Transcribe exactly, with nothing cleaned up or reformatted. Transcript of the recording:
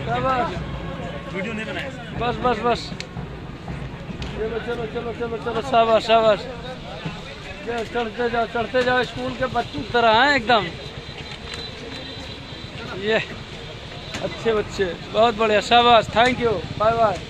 शाबाश, वीडियो नहीं बनाया। बस बस बस, चलो चलो चलो चलो चलो, शाबाश शाबाश, चढ़ते जाओ चढ़ते जाओ, स्कूल के बच्चों की तरह हैं एकदम। ये अच्छे बच्चे, बहुत बढ़िया, शाबाश, थैंक यू, बाय बाय।